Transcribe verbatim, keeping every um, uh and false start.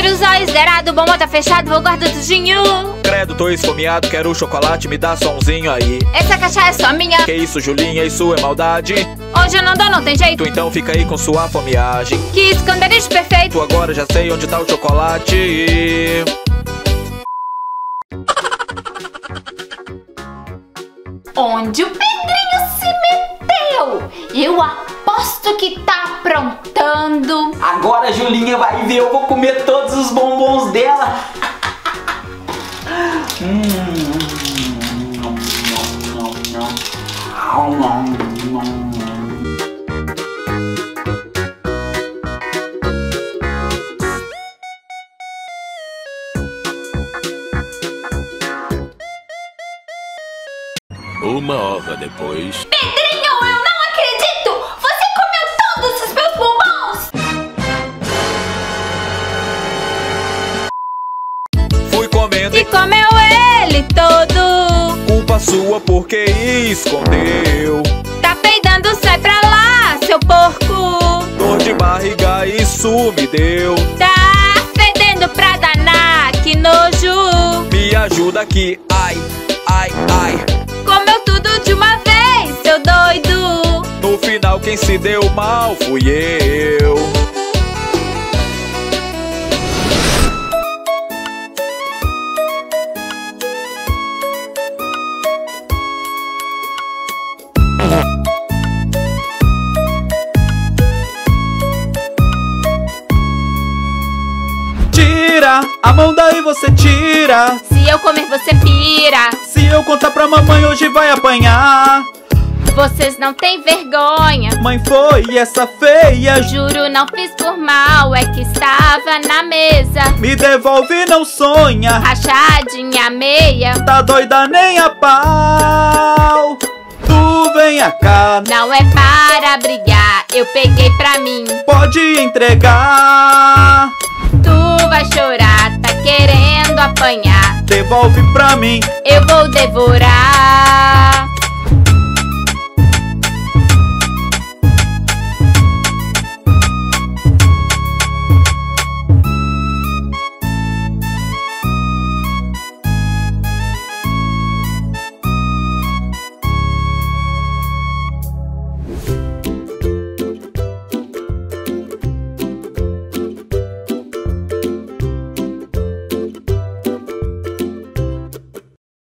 Vira os olhos, zerado, bombom tá fechado, vou guardar tudinho. Credo, tô esfomeado, quero chocolate, me dá só umzinho aí. Essa caixa é só minha. Que isso, Julinha, isso é maldade. Hoje eu não dou, não tem jeito. Tu então fica aí com sua fomeagem. Que esconderijo perfeito. Tu agora já sei onde tá o chocolate. Onde o Pedrinho se meteu? Eu aposto que tá aprontando. Agora a Julinha vai ver, eu vou comer todos os bombons dela. Uma hora depois. Pedrinho, eu não acredito! Você comeu todos os meus bombons! Fui comendo E comeu ele todo. culpa sua porque escondeu. Tá peidando, sai pra lá, seu porco. Dor de barriga, isso me deu. Tá fedendo pra danar, que nojo. Me ajuda aqui, ai, ai, ai. Comeu tudo de uma vez, seu doido. No final quem se deu mal fui eu. Tira a mão daí, você tira. Se eu comer, você pira. Se eu contar pra mamãe, hoje vai apanhar. Vocês não têm vergonha. Mãe, foi essa feia. Juro, não fiz por mal, é que estava na mesa. Me devolve, não sonha. Rachadinha meia. Tá doida nem a pau. Tu venha cá, Não é para brigar, eu peguei pra mim. pode entregar. Tu vai chorar, tá querendo apanhar. Devolve pra mim. Eu vou devorar.